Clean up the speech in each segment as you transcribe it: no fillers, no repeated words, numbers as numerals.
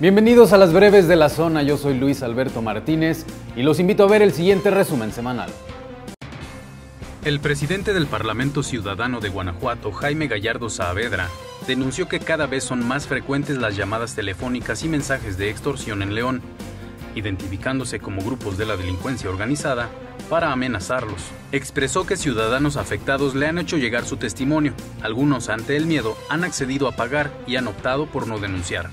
Bienvenidos a las breves de la zona, yo soy Luis Alberto Martínez y los invito a ver el siguiente resumen semanal. El presidente del Parlamento Ciudadano de Guanajuato, Jaime Gallardo Saavedra, denunció que cada vez son más frecuentes las llamadas telefónicas y mensajes de extorsión en León, identificándose como grupos de la delincuencia organizada para amenazarlos. Expresó que ciudadanos afectados le han hecho llegar su testimonio. Algunos, ante el miedo, han accedido a pagar y han optado por no denunciar.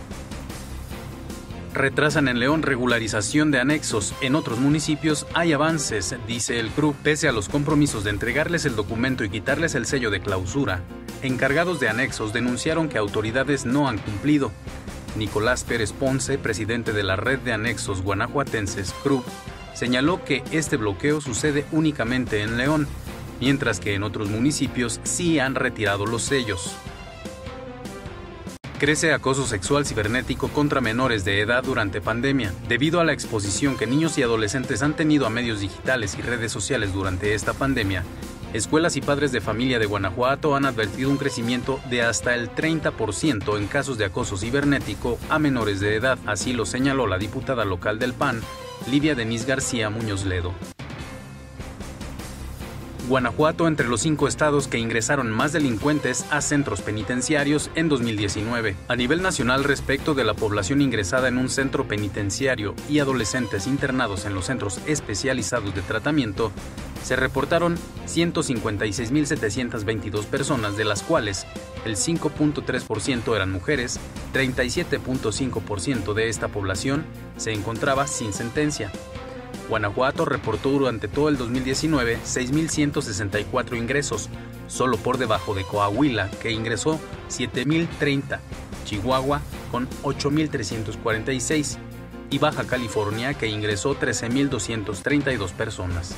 Retrasan en León regularización de anexos. En otros municipios hay avances, dice el CRU. Pese a los compromisos de entregarles el documento y quitarles el sello de clausura, encargados de anexos denunciaron que autoridades no han cumplido. Nicolás Pérez Ponce, presidente de la Red de Anexos Guanajuatenses, CRU, señaló que este bloqueo sucede únicamente en León, mientras que en otros municipios sí han retirado los sellos. Crece acoso sexual cibernético contra menores de edad durante pandemia. Debido a la exposición que niños y adolescentes han tenido a medios digitales y redes sociales durante esta pandemia, escuelas y padres de familia de Guanajuato han advertido un crecimiento de hasta el 30% en casos de acoso cibernético a menores de edad. Así lo señaló la diputada local del PAN, Livia Denise García Muñoz Ledo. Guanajuato entre los 5 estados que ingresaron más delincuentes a centros penitenciarios en 2019. A nivel nacional, respecto de la población ingresada en un centro penitenciario y adolescentes internados en los centros especializados de tratamiento, se reportaron 156.722 personas, de las cuales el 5.3% eran mujeres. 37.5% de esta población se encontraba sin sentencia. Guanajuato reportó durante todo el 2019 6.164 ingresos, solo por debajo de Coahuila, que ingresó 7.030, Chihuahua con 8.346 y Baja California, que ingresó 13.232 personas.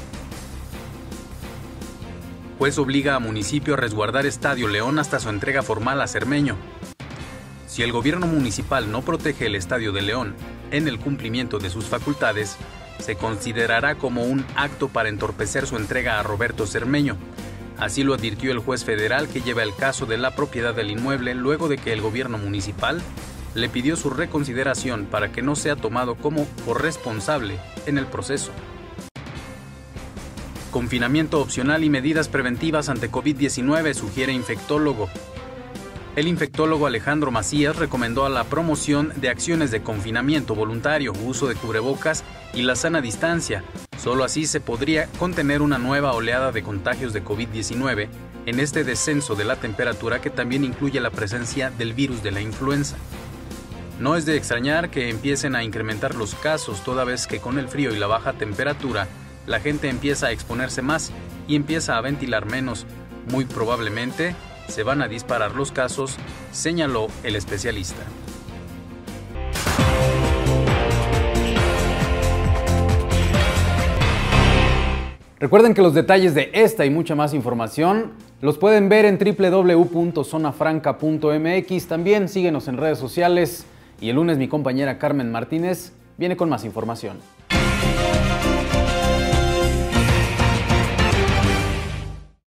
Juez obliga a municipio a resguardar Estadio León hasta su entrega formal a Cermeño. Si el gobierno municipal no protege el Estadio de León en el cumplimiento de sus facultades, se considerará como un acto para entorpecer su entrega a Roberto Cermeño. Así lo advirtió el juez federal que lleva el caso de la propiedad del inmueble luego de que el gobierno municipal le pidió su reconsideración para que no sea tomado como corresponsable en el proceso. Confinamiento opcional y medidas preventivas ante COVID-19, sugiere infectólogo. El infectólogo Alejandro Macías recomendó a la promoción de acciones de confinamiento voluntario, uso de cubrebocas y la sana distancia. Solo así se podría contener una nueva oleada de contagios de COVID-19 en este descenso de la temperatura que también incluye la presencia del virus de la influenza. No es de extrañar que empiecen a incrementar los casos, toda vez que con el frío y la baja temperatura la gente empieza a exponerse más y empieza a ventilar menos. Muy probablemente se van a disparar los casos, señaló el especialista. Recuerden que los detalles de esta y mucha más información los pueden ver en www.zonafranca.mx. También síguenos en redes sociales y el lunes mi compañera Carmen Martínez viene con más información.